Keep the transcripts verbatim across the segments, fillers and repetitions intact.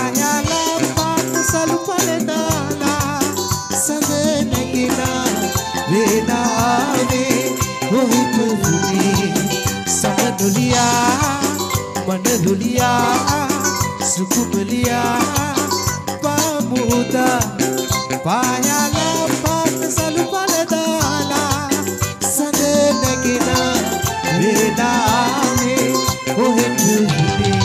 පායලා පාට සලු පලදාලා සඳ නැගෙන වේලාවේ කොහෙට වුණේ සමදුලියා මනදුලියා සුකුමලියා පාමුදා පායලා පාට සලු පලදාලා සඳ නැගෙන වේලාවේ කොහෙට වුණේ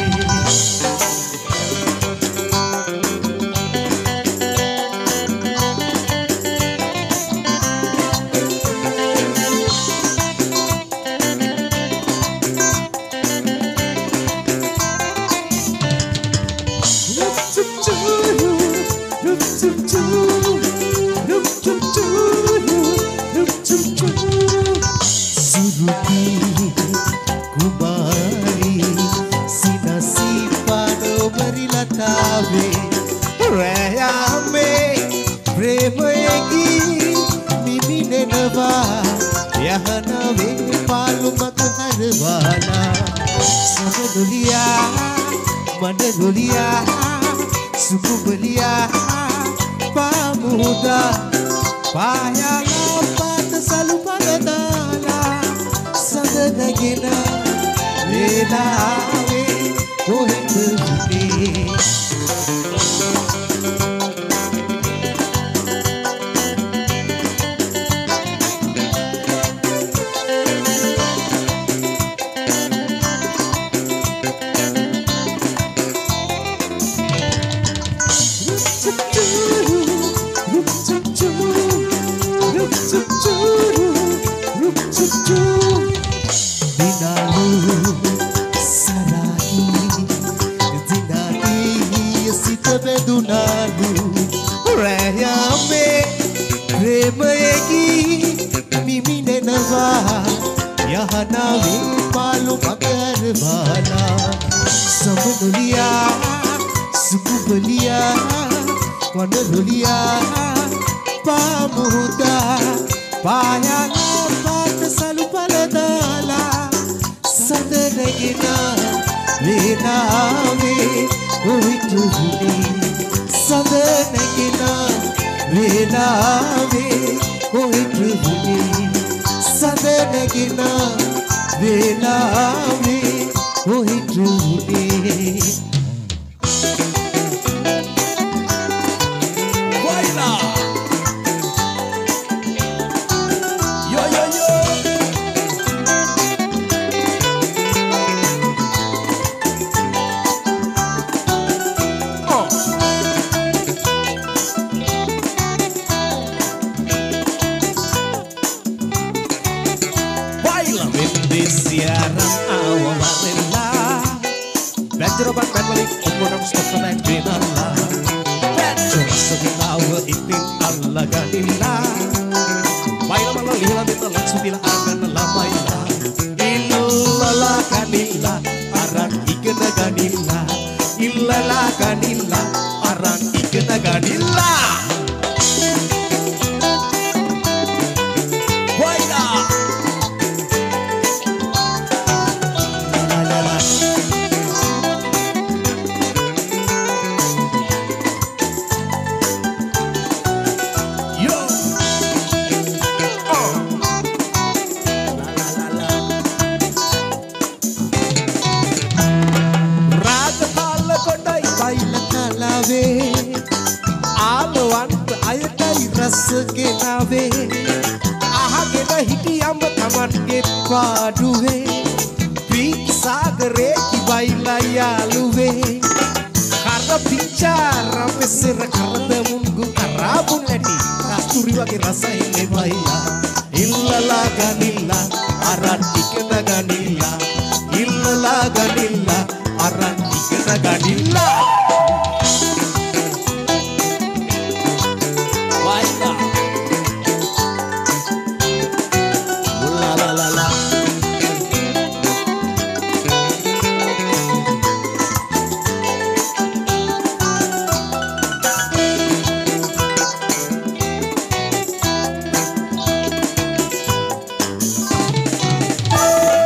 Mandulia, sukubelia, pamuda, payala, pata salu paladala, sadagina, vela ave, kohete.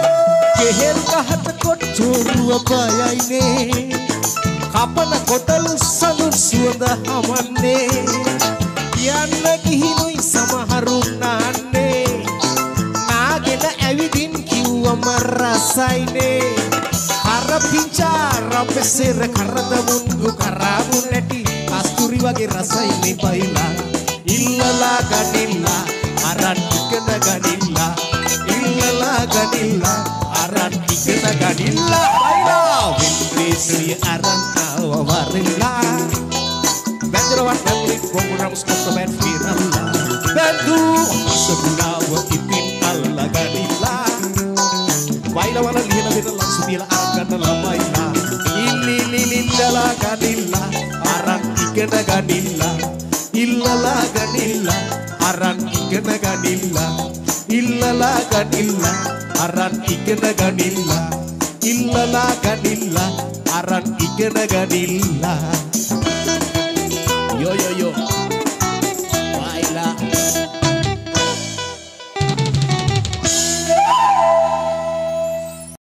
කපන කොටල සඳුන් සුවඳ හමන්නේ යන්න ගිහිනුයි සමහරුන් නාන්නේ නාගෙන ඇවිදින් කිව්වම රසයිනේ අර පිංචාර පෙසෙර කරද මුංගු කරාබු නැටි කස්තුරි වගේ රසයිනේ බයිලා ඉල්ලලා ගනිල්ලා අරන් ඉගෙන ගනිල්ලා ඉල්ලලා ගනිල්ලා අරන් ඉගෙන ගනිල්ලා බයිලා වින්දේසිය අරන් ආව වරිලා බැඳරවත් නැති ප්‍රෝග්‍රෑම්ස් කොට බැන් ෆිරල්ලා බැඳු සබුනාව ඉතින් අල්ලා ගනිල්ලා බයිලා වල ලියන දෙන ලක්ෂ තියලා අරන් ළමයිලා ඉල්ලි ලිලිල්ලලා ගනිල්ලා අරන් ඉගෙන ගනිල්ලා ඉල්ලලා ගනිල්ලා අරන් ඉගෙන ගනිල්ලා ඉල්ලලා ගනිල්ලා අරන් ඉගෙන ගනිල්ලා ඉල්ලලා ගනිල්ලා අරන් ඉගෙන ගනිල්ලා yo yo yo baila